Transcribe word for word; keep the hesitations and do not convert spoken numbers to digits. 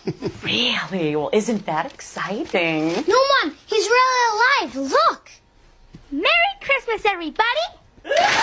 Really? Well, isn't that exciting? No, Mom, he's really alive. Look. Merry Christmas, everybody.